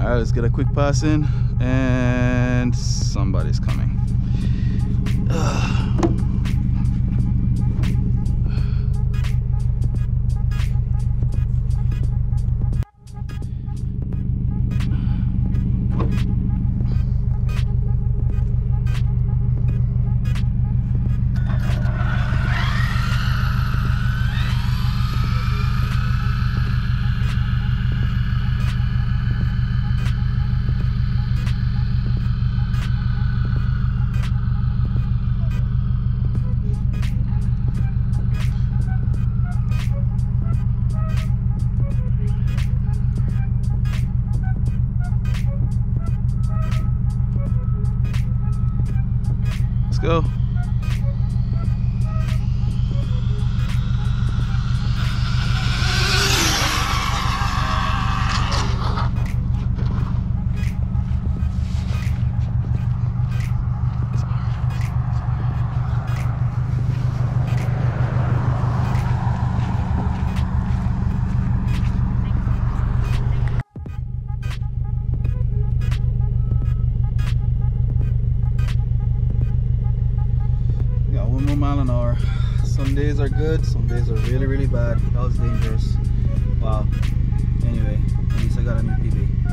Alright, let's get a quick pass in, and somebody's coming. Let's go. Got 1 more mile an hour. Some days are good, some days are really, really bad. That was dangerous. Wow. Anyway, at least I got a new PB.